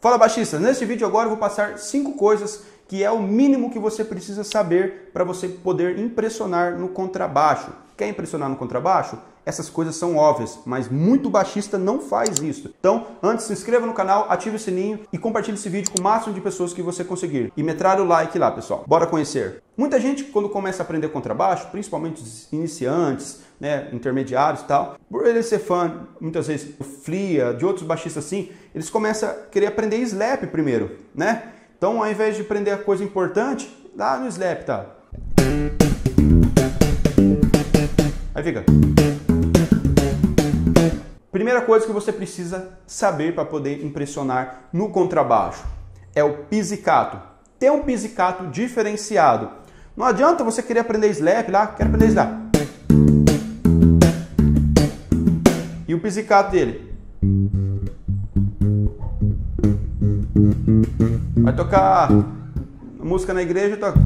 Fala baixista, neste vídeo agora eu vou passar 5 coisas que é o mínimo que você precisa saber para você poder impressionar no contrabaixo. Quer impressionar no contrabaixo? Essas coisas são óbvias, mas muito baixista não faz isso. Então, antes, se inscreva no canal, ative o sininho e compartilhe esse vídeo com o máximo de pessoas que você conseguir. E metralha o like lá, pessoal. Bora conhecer. Muita gente, quando começa a aprender contrabaixo, principalmente os iniciantes, né, intermediários e tal, por ele ser fã, muitas vezes, do Flia, de outros baixistas assim, eles começam a querer aprender slap primeiro, né? Então, ao invés de aprender a coisa importante, dá no slap, tá? Aí fica. Primeira coisa que você precisa saber para poder impressionar no contrabaixo é o pizzicato. Ter um pizzicato diferenciado. Não adianta você querer aprender slap lá, quero aprender slap. E o pizzicato dele? Vai tocar música na igreja, toca.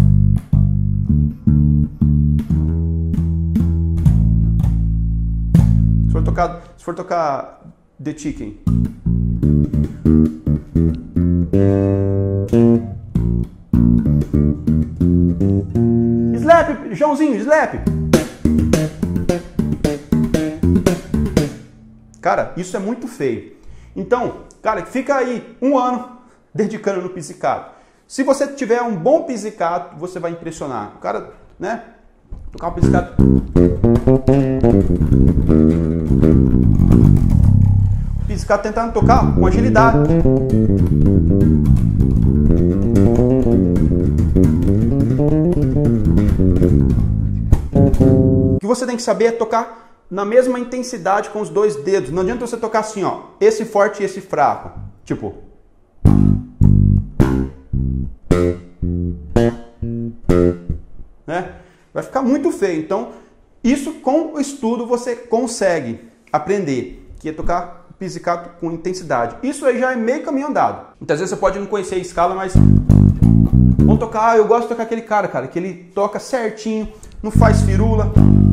Se for tocar The Chicken. Slap, Joãozinho, slap. Cara, isso é muito feio. Então, cara, fica aí um ano dedicando no pizzicato. Se você tiver um bom pizzicato, você vai impressionar. O cara, né? Tocar um pizzicato. O pizzicato tentando tocar com agilidade. O que você tem que saber é tocar na mesma intensidade com os dois dedos. Não adianta você tocar assim, ó, esse forte e esse fraco. Tipo. Né? Vai ficar muito feio. Então, isso com o estudo você consegue aprender, que é tocar pizzicato com intensidade. Isso aí já é meio caminho andado. Muitas vezes você pode não conhecer a escala, mas vamos tocar, eu gosto de tocar aquele cara, que ele toca certinho, não faz firula.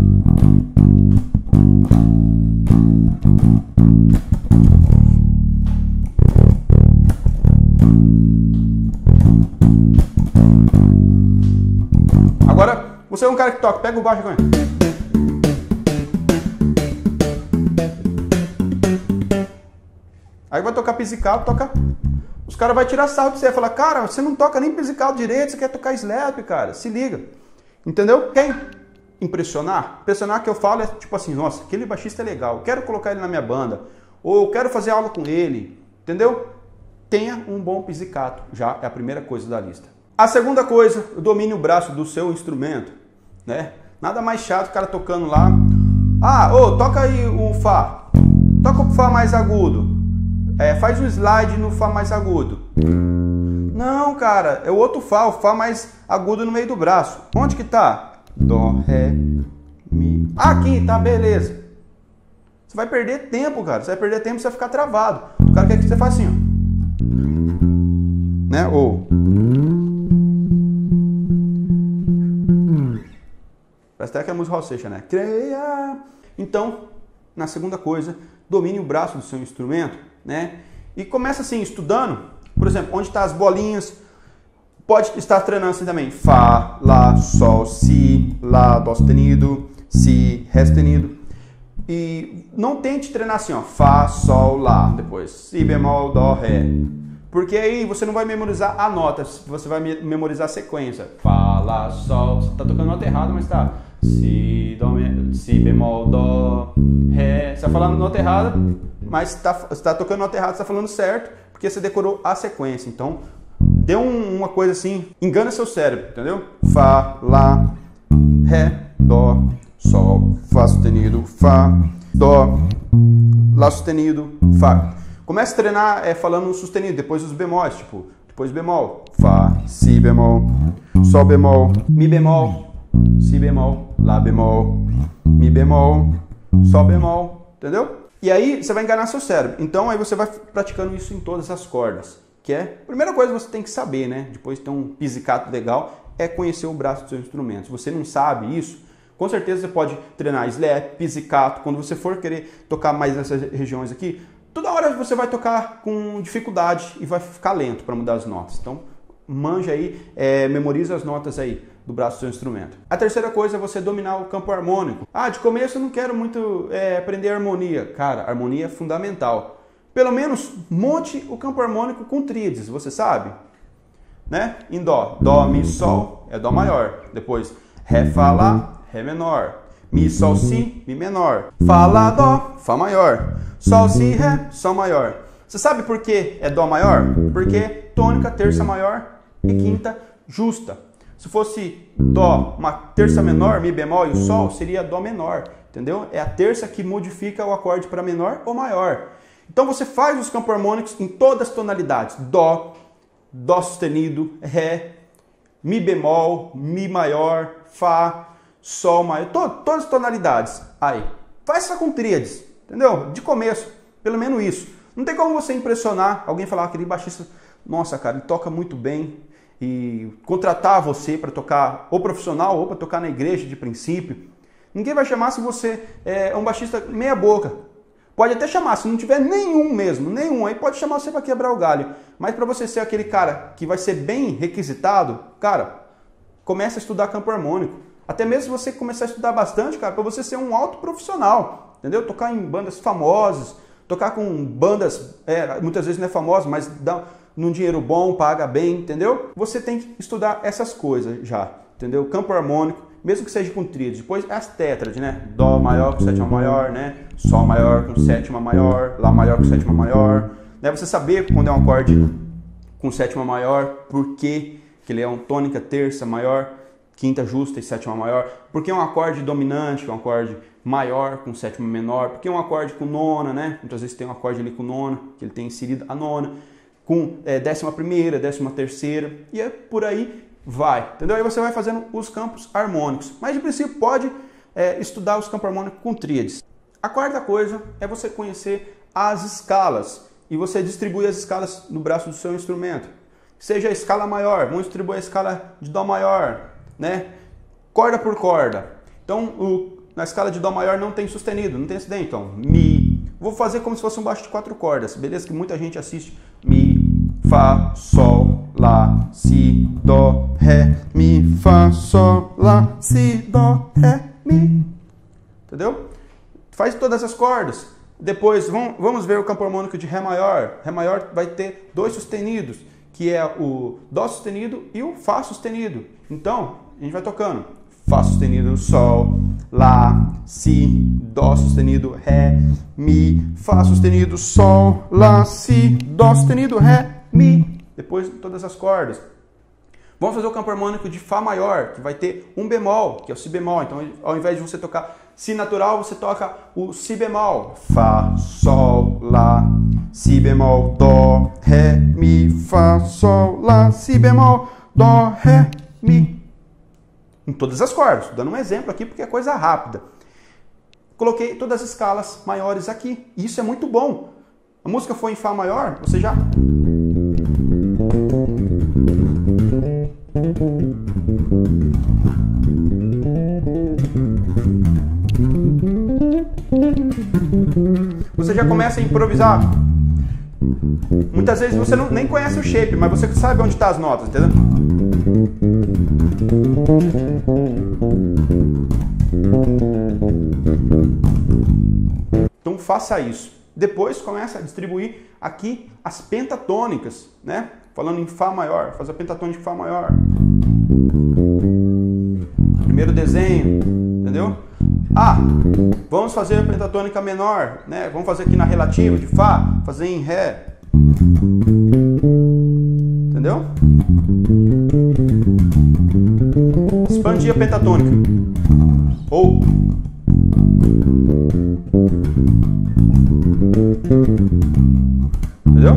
Agora, você é um cara que toca, pega o baixo agora. Aí vai tocar pizzicato, toca. Os caras vão tirar sarro de você e falar, cara, você não toca nem pizzicato direito, você quer tocar slap, cara, se liga. Entendeu? Quer impressionar? Impressionar que eu falo é tipo assim, nossa, aquele baixista é legal, eu quero colocar ele na minha banda, ou eu quero fazer aula com ele, entendeu? Tenha um bom pizzicato, já é a primeira coisa da lista. A segunda coisa, domine o braço do seu instrumento, né? Nada mais chato o cara tocando lá. Ah, ô, toca aí o Fá. Toca o Fá mais agudo. Faz um slide no Fá mais agudo. Não, cara, é o outro Fá, o Fá mais agudo no meio do braço. Onde que tá? Dó, Ré, Mi. Aqui, tá, beleza. Você vai perder tempo, cara. Você vai perder tempo, você vai ficar travado. O cara quer que você faça assim, ó. Né? Ou... Parece até que é a música Raul Seixas, né? Creia. Então, na segunda coisa, domine o braço do seu instrumento, né? E começa assim, estudando, por exemplo, onde estão as bolinhas. Pode estar treinando assim também. Fá, Lá, Sol, Si, Lá, Dó sustenido, Si, Ré sustenido. E não tente treinar assim, ó. Fá, Sol, Lá, depois Si bemol, Dó, Ré. Porque aí você não vai memorizar a nota, você vai memorizar a sequência. Fá, Lá, Sol, você tá tocando nota errada, mas tá. Si, dó, Si bemol, Dó, Ré. Você tá falando nota errada, mas você tá tocando nota errada, você tá falando certo, porque você decorou a sequência. Então, dê uma coisa assim, engana seu cérebro, entendeu? Fá, Lá, Ré, Dó, Sol, Fá sustenido, Fá, Dó, Lá sustenido, Fá. Comece a treinar falando sustenido, depois os bemóis, tipo, depois bemol, Fá, Si bemol, Sol bemol, Mi bemol, Si bemol, Lá bemol, Mi bemol, Sol bemol, entendeu? E aí você vai enganar seu cérebro. Então aí você vai praticando isso em todas as cordas, que é a primeira coisa que você tem que saber, né? Depois de ter um pizzicato legal, é conhecer o braço do seu instrumento. Se você não sabe isso, com certeza você pode treinar slap, pizzicato. Quando você for querer tocar mais nessas regiões aqui, Toda hora você vai tocar com dificuldade e vai ficar lento para mudar as notas. Então, manja aí, memoriza as notas aí do braço do seu instrumento. A terceira coisa é você dominar o campo harmônico. Ah, de começo eu não quero muito aprender harmonia. Cara, harmonia é fundamental. Pelo menos monte o campo harmônico com tríades, você sabe? Né? Em Dó, Dó, Mi, Sol é Dó maior. Depois Ré, Fá, Lá, Ré menor. Mi, Sol, Si, Mi menor. Fá, Lá, Dó, Fá maior. Sol, Si, Ré, Sol maior. Você sabe por que é Dó maior? Porque tônica, terça maior e quinta justa. Se fosse Dó, uma terça menor, Mi bemol e o Sol, seria Dó menor. Entendeu? É a terça que modifica o acorde para menor ou maior. Então você faz os campos harmônicos em todas as tonalidades. Dó, Dó sustenido, Ré, Mi bemol, Mi maior, Fá, Sol maior, todas as tonalidades. Aí, faz com tríades, entendeu? De começo, pelo menos isso. Não tem como você impressionar alguém falar, aquele baixista, nossa cara, ele toca muito bem, e contratar você para tocar ou profissional ou para tocar na igreja de princípio. Ninguém vai chamar se você é um baixista meia boca. Pode até chamar, se não tiver nenhum mesmo, nenhum, aí pode chamar você para quebrar o galho. Mas para você ser aquele cara que vai ser bem requisitado, cara, comece a estudar campo harmônico. Até mesmo se você começar a estudar bastante, cara, para você ser um alto profissional, entendeu? Tocar em bandas famosas, tocar com bandas, muitas vezes não é famosa, mas dá num dinheiro bom, paga bem, entendeu? Você tem que estudar essas coisas já, entendeu? Campo harmônico, mesmo que seja com tríades. Depois as tétrades, né? Dó maior com sétima maior, né? Sol maior com sétima maior, Lá maior com sétima maior. Você saber quando é um acorde com sétima maior, por que ele é um tônica, terça maior, quinta justa e sétima maior. Porque é um acorde dominante, é um acorde maior com sétima menor. Porque é um acorde com nona, né? Muitas vezes tem um acorde ali com nona, que ele tem inserido a nona. Com décima primeira, décima terceira, e por aí vai, entendeu? Aí você vai fazendo os campos harmônicos, mas de princípio pode estudar os campos harmônicos com tríades. A quarta coisa é você conhecer as escalas, e você distribui as escalas no braço do seu instrumento. Seja a escala maior, vamos distribuir a escala de Dó maior, né? Corda por corda. Então, na escala de Dó maior não tem sustenido, não tem acidente, então Mi. Vou fazer como se fosse um baixo de 4 cordas, beleza? Que muita gente assiste. Mi, Fá, Sol, Lá, Si, Dó, Ré, Mi, Fá, Sol, Lá, Si, Dó, Ré, Mi. Entendeu? Faz todas as cordas. Depois, vamos ver o campo harmônico de Ré maior. Ré maior vai ter dois sustenidos, que é o Dó sustenido e o Fá sustenido. Então, a gente vai tocando. Fá sustenido, Sol, Lá, Si, Dó sustenido, Ré, Mi, Fá sustenido, Sol, Lá, Si, Dó sustenido, Ré, Mi. Depois todas as cordas. Vamos fazer o campo harmônico de Fá maior, que vai ter um bemol, que é o Si bemol. Então, ao invés de você tocar Si natural, você toca o Si bemol. Fá, Sol, Lá, Si bemol, Dó, Ré, Mi, Fá, Sol, Lá, Si bemol, Dó, Ré, Mi. Em todas as cordas, dando um exemplo aqui porque é coisa rápida. Coloquei todas as escalas maiores aqui, e isso é muito bom. A música foi em Fá maior, você já... Você já começa a improvisar. Muitas vezes você nem conhece o shape, mas você sabe onde estão as notas, entendeu? Então faça isso. Depois começa a distribuir aqui as pentatônicas, né? Falando em Fá maior, faz a pentatônica de Fá maior. Primeiro desenho, entendeu? Ah, vamos fazer a pentatônica menor, né? Vamos fazer aqui na relativa de Fá, fazer em Ré. Entendeu? Expandir a pentatônica. Ou entendeu?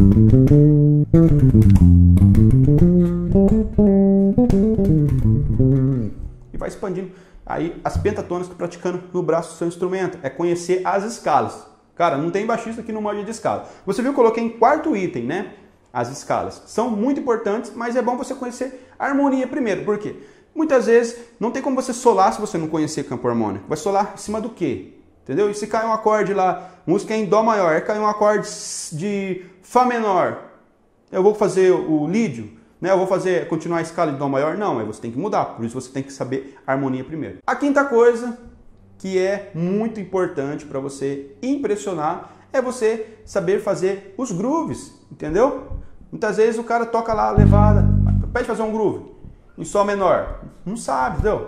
E vai expandindo. Aí as pentatônicas praticando no braço do seu instrumento. É conhecer as escalas. Cara, não tem baixista que não morde de escala. Você viu, eu coloquei em quarto item, né? As escalas. São muito importantes, mas é bom você conhecer a harmonia primeiro. Por quê? Muitas vezes não tem como você solar se você não conhecer campo harmônico. Vai solar em cima do quê? entendeu? E se cai um acorde lá, música em Dó maior, aí cai um acorde de Fá menor, eu vou fazer o lídio, né? Eu vou continuar a escala de Dó maior? Não, aí você tem que mudar, por isso você tem que saber a harmonia primeiro. A quinta coisa, que é muito importante para você impressionar, é você saber fazer os grooves, entendeu? Muitas vezes o cara toca lá a levada, pede fazer um groove em Sol menor, não sabe, entendeu?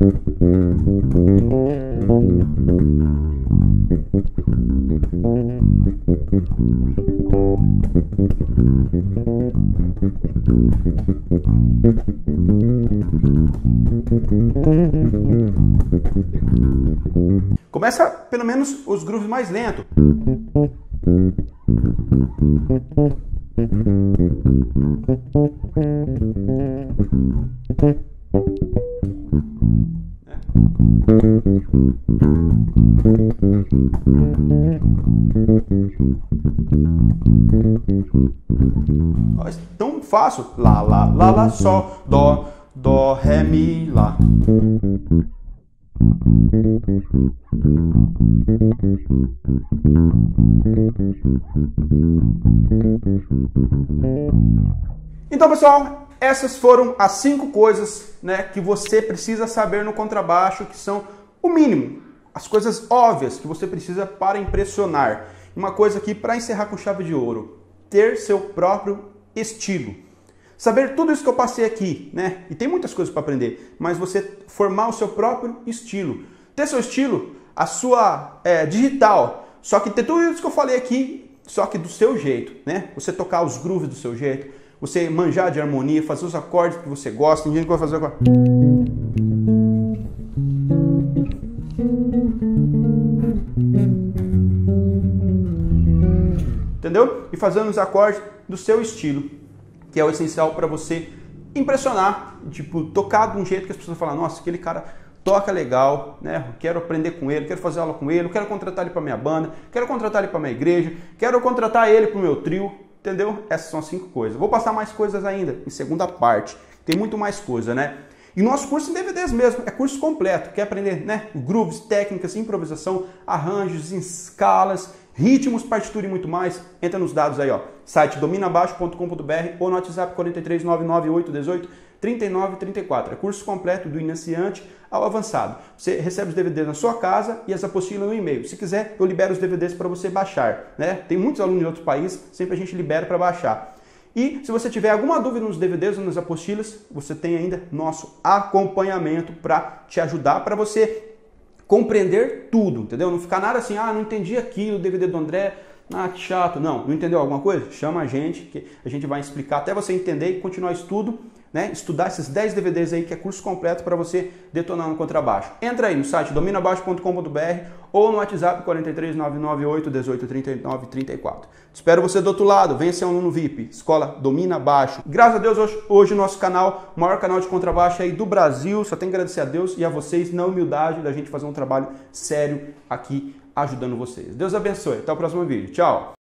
Começa pelo menos os grooves mais lentos. Tão fácil. Lá, lá, lá, lá, Sol, Dó, Dó, Ré, Mi, Lá. Então, pessoal, essas foram as 5 coisas, né, que você precisa saber no contrabaixo, que são o mínimo, as coisas óbvias que você precisa para impressionar. Uma coisa aqui para encerrar com chave de ouro: ter seu próprio estilo. Saber tudo isso que eu passei aqui, né? E tem muitas coisas para aprender, mas você formar o seu próprio estilo. Ter seu estilo, a sua digital, só que ter tudo isso que eu falei aqui, só que do seu jeito, né? Você tocar os grooves do seu jeito, você manjar de harmonia, fazer os acordes que você gosta. Tem gente que vai fazer agora. Entendeu? E fazendo os acordes do seu estilo, que é o essencial para você impressionar, tipo, tocar de um jeito que as pessoas falam: nossa, aquele cara toca legal, né? Quero aprender com ele, quero fazer aula com ele, quero contratar ele para minha banda, quero contratar ele para minha igreja, quero contratar ele para o meu trio, entendeu? Essas são as 5 coisas. Vou passar mais coisas ainda em segunda parte, tem muito mais coisa, né? E nosso curso em DVDs mesmo, é curso completo, quer aprender, né? Grooves, técnicas, improvisação, arranjos, escalas, ritmos, partitura e muito mais. Entra nos dados aí, ó, site dominabaixo.com.br ou no WhatsApp 43998183934. É curso completo do iniciante ao avançado. Você recebe os DVDs na sua casa e as apostilas no e-mail. Se quiser, eu libero os DVDs para você baixar, né? Tem muitos alunos de outros países, sempre a gente libera para baixar. E se você tiver alguma dúvida nos DVDs ou nas apostilas, você tem ainda nosso acompanhamento para te ajudar, para você compreender tudo, entendeu? Não ficar nada assim: ah, não entendi aquilo, o DVD do André, ah, que chato. Não entendeu alguma coisa? Chama a gente, que a gente vai explicar até você entender e continuar o estudo, né? Estudar esses 10 DVDs aí, que é curso completo para você detonar no contrabaixo. Entra aí no site dominabaixo.com.br ou no WhatsApp 43998183934. Espero você do outro lado. Venha ser um aluno VIP, Escola Domina Baixo. Graças a Deus, hoje o nosso canal, o maior canal de contrabaixo aí do Brasil. Só tenho que agradecer a Deus e a vocês na humildade da gente fazer um trabalho sério aqui ajudando vocês. Deus abençoe. Até o próximo vídeo. Tchau.